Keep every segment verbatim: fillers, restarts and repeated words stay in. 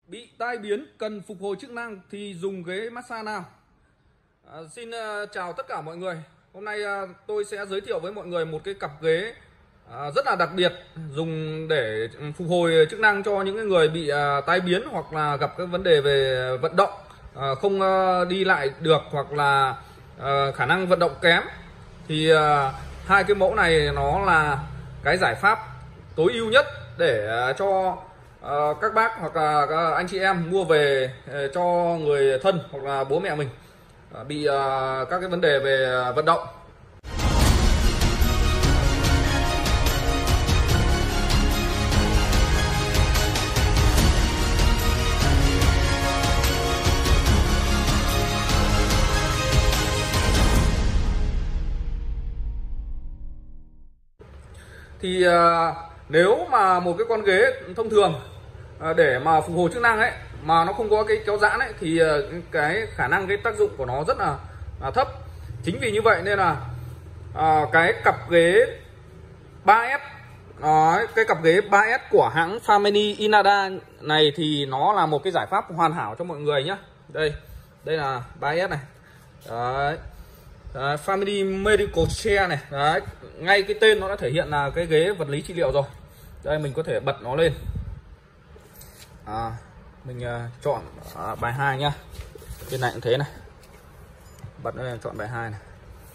Bị tai biến cần phục hồi chức năng thì dùng ghế massage nào? À, xin uh, chào tất cả mọi người. Hôm nay uh, tôi sẽ giới thiệu với mọi người một cái cặp ghế uh, rất là đặc biệt, dùng để phục hồi chức năng cho những người bị uh, tai biến hoặc là gặp các vấn đề về vận động, uh, không uh, đi lại được hoặc là uh, khả năng vận động kém. Thì uh, hai cái mẫu này nó là cái giải pháp tối ưu nhất để uh, cho Uh, các bác hoặc là các anh chị em mua về uh, cho người thân hoặc là bố mẹ mình uh, bị uh, các cái vấn đề về uh, vận động. Thì uh, nếu mà một cái con ghế thông thường để mà phục hồi chức năng ấy mà nó không có cái kéo giãn ấy thì cái khả năng cái tác dụng của nó rất là, là thấp. Chính vì như vậy nên là à, cái cặp ghế ba S đó, cái cặp ghế ba S của hãng Family Inada này thì nó là một cái giải pháp hoàn hảo cho mọi người nhé. Đây, đây là ba S này. Đấy. Đấy, Family Medical Chair này. Đấy, ngay cái tên nó đã thể hiện là cái ghế vật lý trị liệu rồi. Đây, mình có thể bật nó lên. À, mình uh, chọn uh, bài hai nhá. Bên này cũng thế này. Bật nó lên, chọn bài hai này.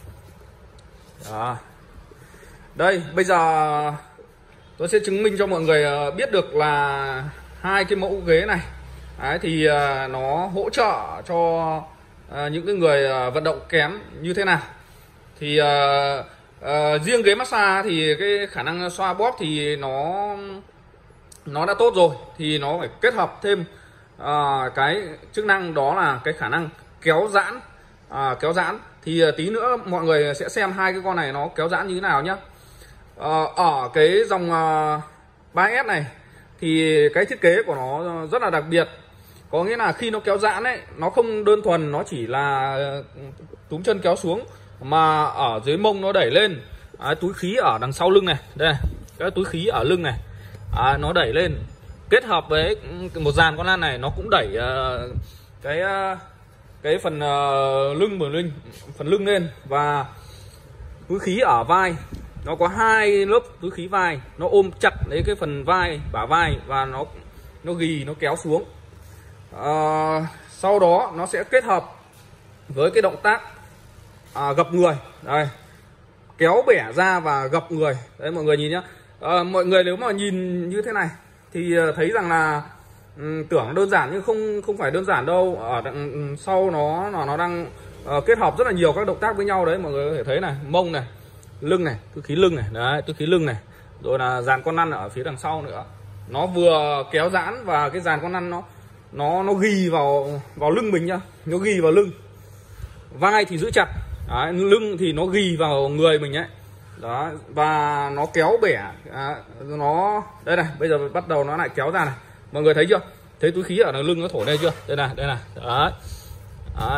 Đó. Đây, bây giờ tôi sẽ chứng minh cho mọi người uh, biết được là hai cái mẫu ghế này. Đấy, thì uh, nó hỗ trợ cho uh, những cái người uh, vận động kém như thế nào. Thì uh, uh, riêng ghế massage thì cái khả năng xoa bóp thì nó nó đã tốt rồi, thì nó phải kết hợp thêm uh, cái chức năng đó là cái khả năng kéo giãn. uh, kéo giãn thì uh, tí nữa mọi người sẽ xem hai cái con này nó kéo giãn như thế nào nhé. Uh, ở cái dòng uh, ba S này thì cái thiết kế của nó rất là đặc biệt, có nghĩa là khi nó kéo giãn ấy, nó không đơn thuần nó chỉ là túm chân kéo xuống, mà ở dưới mông nó đẩy lên. À, túi khí ở đằng sau lưng này, đây này, cái túi khí ở lưng này, à, nó đẩy lên, kết hợp với một dàn con lăn này nó cũng đẩy uh, cái uh, cái phần uh, lưng bờ lưng phần lưng lên, và túi khí ở vai nó có hai lớp túi khí vai, nó ôm chặt lấy cái phần vai, bả vai, và nó nó ghi, nó kéo xuống. Uh, sau đó nó sẽ kết hợp với cái động tác à, gập người, đây, kéo bẻ ra và gập người. Đấy mọi người nhìn nhá. À, mọi người nếu mà nhìn như thế này thì thấy rằng là um, tưởng đơn giản nhưng không không phải đơn giản đâu. Ở đằng sau nó nó nó đang uh, kết hợp rất là nhiều các động tác với nhau. Đấy mọi người có thể thấy này, mông này, lưng này, túi khí lưng này, đấy, túi khí lưng này, rồi là dàn con lăn ở phía đằng sau nữa. Nó vừa kéo giãn và cái dàn con lăn nó nó nó ghi vào vào lưng mình nhá, nó ghi vào lưng. Vai thì giữ chặt. Đấy, lưng thì nó ghi vào người mình ấy. Đó, và nó kéo bẻ. À, nó đây này, bây giờ bắt đầu nó lại kéo ra này. Mọi người thấy chưa? Thấy túi khí ở đằng lưng nó thổi đây chưa? Đây này, đây này. Đấy. Đấy.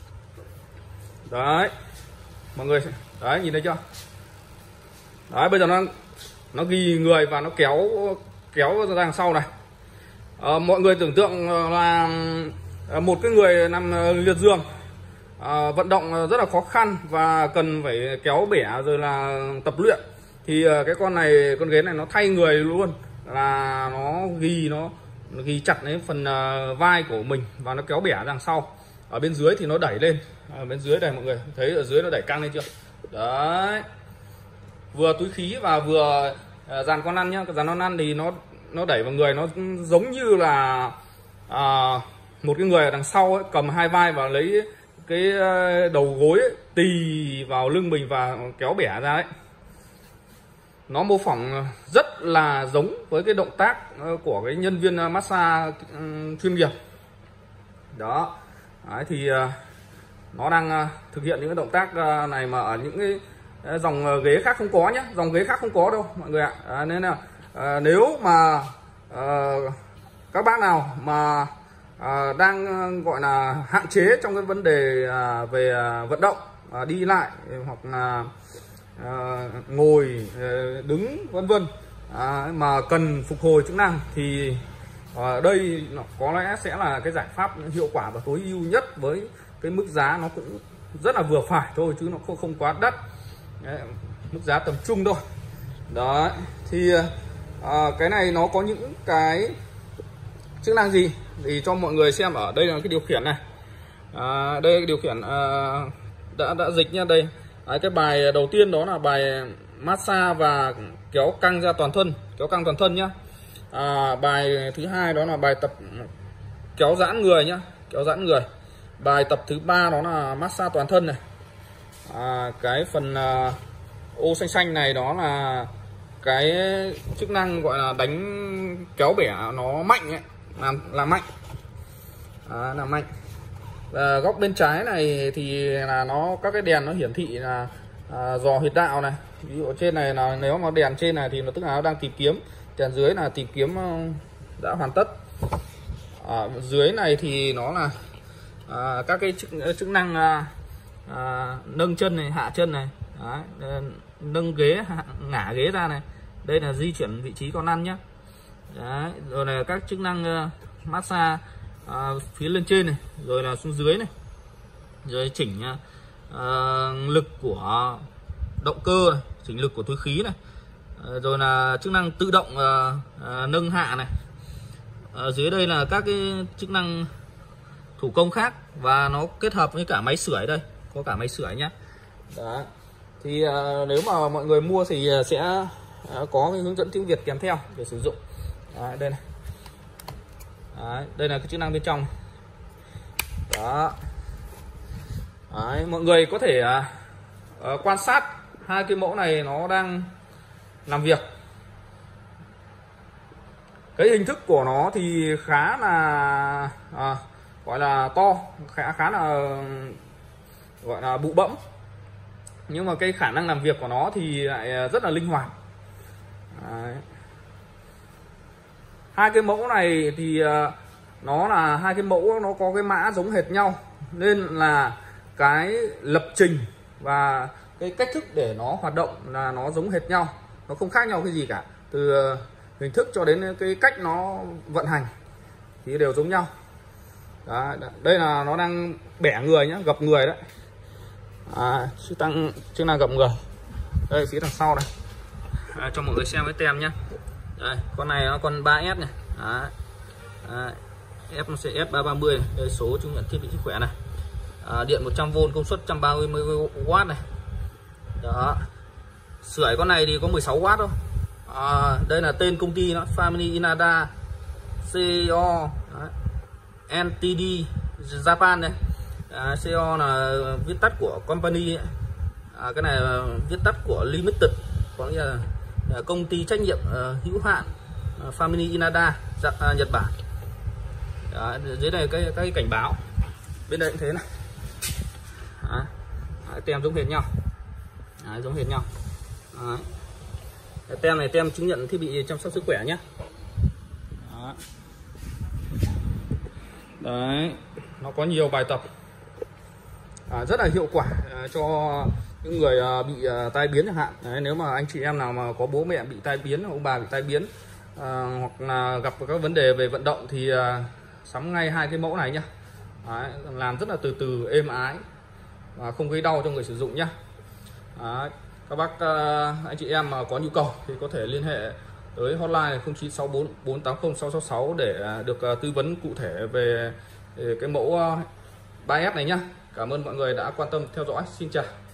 Đấy. Mọi người đấy, nhìn thấy chưa? Đấy, bây giờ nó nó ghi người và nó kéo kéo ra đằng sau này. À, mọi người tưởng tượng là một cái người nằm liệt giường, à, vận động rất là khó khăn và cần phải kéo bẻ rồi là tập luyện, thì cái con này, con ghế này nó thay người luôn, là nó ghi nó, nó ghi chặt lấy phần vai của mình và nó kéo bẻ đằng sau. Ở bên dưới thì nó đẩy lên. Ở bên dưới này mọi người thấy ở dưới nó đẩy căng lên chưa? Đấy, vừa túi khí và vừa dàn con lăn nhá. Cái dàn con lăn thì nó nó đẩy vào người, nó giống như là à, một cái người ở đằng sau ấy, cầm hai vai và lấy cái đầu gối ấy, tì vào lưng mình và kéo bẻ ra ấy. Nó mô phỏng rất là giống với cái động tác của cái nhân viên massage chuyên nghiệp đó. Đấy, thì nó đang thực hiện những cái động tác này mà ở những cái dòng ghế khác không có nhé, dòng ghế khác không có đâu mọi người ạ. À, nên là à, nếu mà à, các bác nào mà à, đang gọi là hạn chế trong cái vấn đề à, về à, vận động, à, đi lại hoặc là à, ngồi, đứng vân vân, à, mà cần phục hồi chức năng thì Ở đây nó có lẽ sẽ là cái giải pháp hiệu quả và tối ưu nhất, với cái mức giá nó cũng rất là vừa phải thôi, chứ nó không không quá đắt. Đấy, mức giá tầm trung thôi. Đó thì à, cái này nó có những cái chức năng gì thì cho mọi người xem. Ở đây là cái điều khiển này, à, đây là cái điều khiển à, đã đã dịch nha. Đây Đấy, cái bài đầu tiên đó là bài massage và kéo căng ra toàn thân, kéo căng toàn thân nhá. À, bài thứ hai đó là bài tập kéo giãn người nhá, kéo giãn người. Bài tập thứ ba đó là massage toàn thân này. À, cái phần à, ô xanh xanh này đó là cái chức năng gọi là đánh kéo bẻ nó mạnh ấy, làm làm mạnh, à, làm mạnh. Và góc bên trái này thì là nó các cái đèn nó hiển thị là à, dò huyệt đạo này. Ví dụ trên này là nếu mà đèn trên này thì nó tức là nó đang tìm kiếm, đèn dưới là tìm kiếm đã hoàn tất. Ở dưới này thì nó là à, các cái chức, chức năng à, à, nâng chân này, hạ chân này. Đấy, nâng ghế, hạ, ngả ghế ra này. Đây là di chuyển vị trí con ăn nhé. Đấy, rồi là các chức năng uh, massage uh, phía lên trên này, rồi là xuống dưới này, rồi chỉnh uh, lực của động cơ này, chỉnh lực của túi khí này, uh, rồi là chức năng tự động uh, uh, nâng hạ này. Ở dưới đây là các cái chức năng thủ công khác, và nó kết hợp với cả máy sưởi. Đây có cả máy sưởi nhá. Đấy. Thì uh, nếu mà mọi người mua thì sẽ uh, có cái hướng dẫn tiếng Việt kèm theo để sử dụng. Đấy, đây này. Đấy, đây là cái chức năng bên trong. Đó. Đấy, mọi người có thể uh, uh, quan sát hai cái mẫu này nó đang làm việc. Cái hình thức của nó thì khá là uh, gọi là to, khá khá là gọi là bụ bẫm, nhưng mà cái khả năng làm việc của nó thì lại rất là linh hoạt. Đấy. Hai cái mẫu này thì nó là hai cái mẫu nó có cái mã giống hệt nhau, nên là cái lập trình và cái cách thức để nó hoạt động là nó giống hệt nhau, nó không khác nhau cái gì cả, từ hình thức cho đến cái cách nó vận hành thì đều giống nhau. Đấy, đây là nó đang bẻ người nhá, gập người đấy. À, chức năng chức năng gập người. Đây phía đằng sau này, à, cho mọi người xem cái tem nhá. Đây, con này nó con ba S này. Đấy. Đấy. F nó sẽ F ba ba mươi này. Đây số chứng nhận thiết bị sức khỏe này. À, điện một trăm vôn, công suất một trăm ba mươi oát này. Đó. Sưởi con này thì có mười sáu oát thôi. À, đây là tên công ty nó, Family Inada C O N T D Japan này. À, C O là viết tắt của company ấy. À, cái này là viết tắt của limited, có nghĩa là, là công ty trách nhiệm uh, hữu hạn uh, Family Inada uh, Nhật Bản. Đó, dưới này cái cái cảnh báo, bên đây cũng thế này. Đó. Đó, tem giống hệt nhau. Đó, giống hệt nhau. Đó. Cái tem này tem chứng nhận thiết bị chăm sóc sức khỏe nhé. Đó. Đấy, nó có nhiều bài tập à, rất là hiệu quả à, cho những người à, bị à, tai biến chẳng hạn. Đấy, nếu mà anh chị em nào mà có bố mẹ bị tai biến, ông bà bị tai biến à, hoặc là gặp các vấn đề về vận động thì à, sắm ngay hai cái mẫu này nhá. Đấy, làm rất là từ từ, êm ái và không gây đau cho người sử dụng nhá. Đấy, các bác à, anh chị em mà có nhu cầu thì có thể liên hệ tới hotline không chín sáu bốn bốn tám không sáu sáu sáu để được à, tư vấn cụ thể về, về cái mẫu à, ba S này nhá. Cảm ơn mọi người đã quan tâm theo dõi. Xin chào.